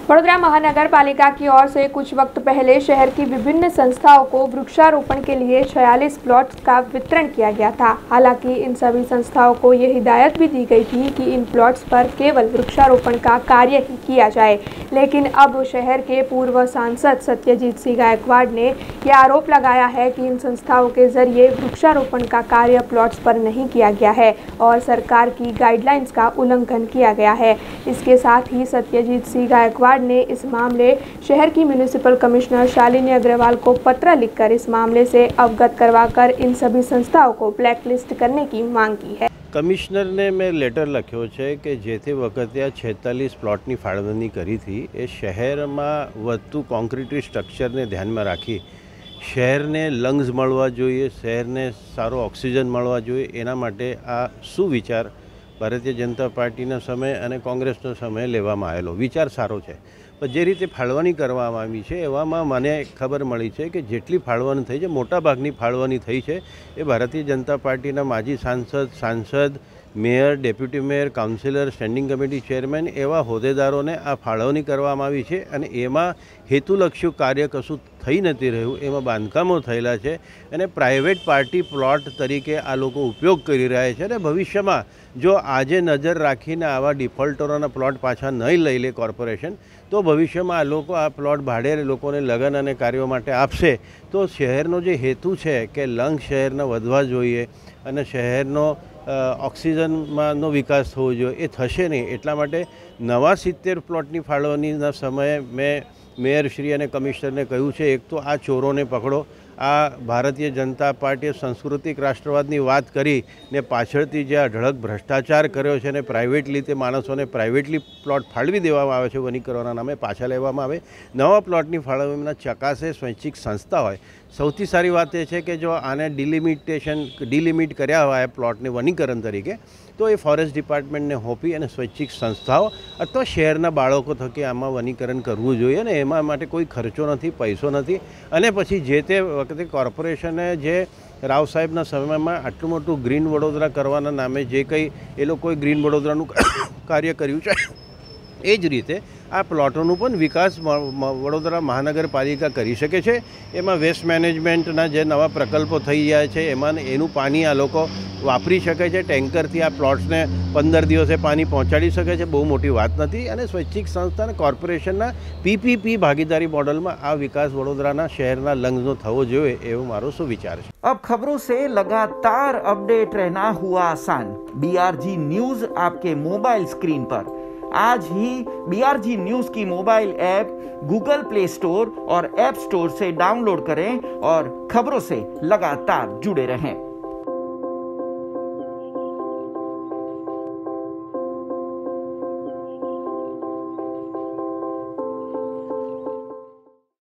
वडोदरा महानगर पालिका की ओर से कुछ वक्त पहले शहर की विभिन्न संस्थाओं को वृक्षारोपण के लिए 46 प्लॉट्स का वितरण किया गया था। हालांकि इन सभी संस्थाओं को ये हिदायत भी दी गई थी कि इन प्लॉट्स पर केवल वृक्षारोपण का कार्य ही किया जाए, लेकिन अब शहर के पूर्व सांसद सत्यजीत सिंह गायकवाड़ ने यह आरोप लगाया है कि इन संस्थाओं के जरिए वृक्षारोपण का कार्य प्लॉट्स पर नहीं किया गया है और सरकार की गाइडलाइंस का उल्लंघन किया गया है। इसके साथ ही सत्यजीत सिंह गायकवाड़ ने इस मामले शहर की म्युनिसिपल कमिश्नर शालिनी अग्रवाल को पत्र लिखकर इस मामले से अवगत करवाकर इन सभी संस्थाओं को ब्लैकलिस्ट करने की मांग की है। कमिश्नर ने मैं लेटर लख्यो है कि जे ते वखते 46 प्लॉटनी फाळवणी करी थी ए शहर में વધતું કોન્ક્રીટ સ્ટ્રક્ચરને ધ્યાનમાં રાખી શહેરને લંગ્સ મળવા જોઈએ, શહેરને સારો ઓક્સિજન મળવા જોઈએ, એના માટે આ સુવિચાર ભારતીય જનતા પાર્ટીના સમય અને કોંગ્રેસનો સમય લેવામાં આવેલો વિચાર સારો છે। પણ જે રીતે ફાળવણી કરવામાં આવી છે એવામાં મને ખબર મળી છે કે જેટલી ફાળવણી થઈ છે મોટાભાગની ફાળવણી થઈ છે એ ભારતીય જનતા પાર્ટીના માજી સાંસદ mayor, deputy mayor, councillor, standing committee chairman એવા હોદ્દેદારોને આ ફાળવણી કરવામાં આવી છે અને એમાં હેતુલક્ષી કાર્ય કશું થઈ નથી રહ્યું, એમાં બાંધકામો થયેલા છે અને પ્રાઇવેટ પાર્ટી પ્લોટ તરીકે આ લોકો ઉપયોગ કરી રહ્યા છે અને ભવિષ્યમાં જો આજે નજર રાખીને આવા ડિફોલ્ટરોના પ્લોટ પાછા નહીં લઈ લે કોર્પોરેશન તો ભવિષ્યમાં આ લોકો આ પ્લોટ ભાડે લોકોને લગ્ન અને કાર્યો માટે આપશે તો શહેરનો જે હેતુ છે કે લંગ શહેરના વધવા જોઈએ અને શહેરનો ઓક્સિજનમાંનો વિકાસ થવો જોઈએ એ થશે નહીં। એટલા માટે નવા 70 પ્લોટની ફાળવણીના સમયે મેં મેયરશ્રી અને કમિશનરને કહ્યું છે, એક તો આ ચોરોને પકડો, આ ભારતીય જનતા પાર્ટીએ સાંસ્કૃતિક રાષ્ટ્રવાદની વાત કરી ને પાછળથી જે આ ઢળક ભ્રષ્ટાચાર કર્યો છે અને પ્રાઇવેટલી તે માણસોને પ્રાઇવેટલી પ્લોટ ફાળવી દેવામાં આવે છે વનીકરણના નામે, પાછા લેવામાં આવે। નવા પ્લોટની ફાળવણીના ચકાસે સ્વૈચ્છિક સંસ્થા હોય। સૌથી સારી વાત એ છે કે જો આને ડિલિમિટ કર્યા હોય પ્લોટને વનીકરણ તરીકે તો એ ફોરેસ્ટ ડિપાર્ટમેન્ટને હોપી અને સ્વૈચ્છિક સંસ્થાઓ અથવા શહેરના બાળકો થકી આમાં વનીકરણ કરવું જોઈએ અને એમાં માટે કોઈ ખર્ચો નથી, પૈસો નથી અને પછી જે તે વખતે કોર્પોરેશને જે રાવ સાહેબના સમયમાં આટલું મોટું ગ્રીન વડોદરા કરવાના નામે જે કંઈ એ લોકોએ ગ્રીન વડોદરાનું કાર્ય કર્યું છે એ જ રીતે આ પ્લોટોનું પણ વિકાસ વડોદરા મહાનગરપાલિકા કરી શકે છે। એમાં વેસ્ટ મેનેજમેન્ટના જે નવા પ્રકલ્પો થઈ જાય છે એમાં એનું પાણી આ લોકો વાપરી શકે છે, ટેન્કરથી આ પ્લોટ્સને 15 દિવસે પાણી પહોંચાડી શકે છે, બહુ મોટી વાત નથી અને સ્વૈચ્છિક સંસ્થા અને કોર્પોરેશનના PPP ભાગીદારી મોડલમાં આ વિકાસ વડોદરાના શહેરના લંગ્સનો થવો જોઈએ એવો મારો સુવિચાર છે। अब खबरों से लगातार अपडेट रहना हुआ आसान। BRG न्यूज आपके मोबाइल स्क्रीन पर आज ही BRG न्यूज की mobile app Google Play Store और ऐप स्टोर से डाउनलोड करें और खबरों से लगातार जुड़े रहें।